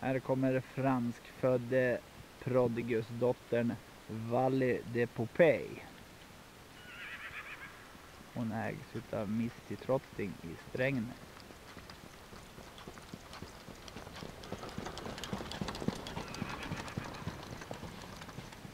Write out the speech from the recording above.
Här kommer franskfödde prodigusdottern Valle de Popey. Hon ägs utav Misty Trotting i Strängnäs.